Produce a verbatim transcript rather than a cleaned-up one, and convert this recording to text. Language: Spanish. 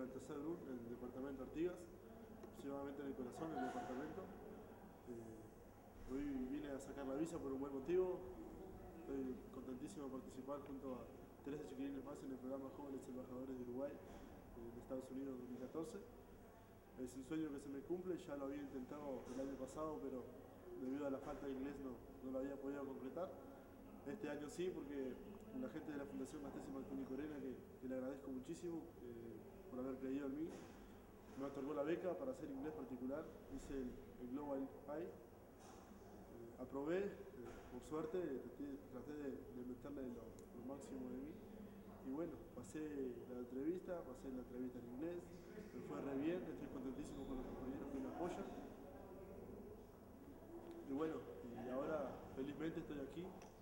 el tercer grupo, en el departamento Artigas, aproximadamente en el corazón del departamento. Eh, hoy vine a sacar la visa por un buen motivo. Estoy contentísimo de participar junto a trece chiquilines más en el programa Jóvenes Embajadores de Uruguay eh, de Estados Unidos dos mil catorce. Es un sueño que se me cumple, ya lo había intentado el año pasado, pero debido a la falta de inglés no, no lo había podido concretar. Este año sí, porque la gente de la Fundación Gastesi Marconi Corena, que, que le agradezco muchísimo eh, por haber creído en mí, me otorgó la beca para hacer inglés particular, hice el, el Global I, eh, aprobé, eh, por suerte, traté de, de meterle lo, lo máximo de mí. Y bueno, pasé la entrevista, pasé la entrevista en inglés, me fue re bien, estoy contentísimo con los compañeros que me apoyan. Y bueno, y ahora felizmente estoy aquí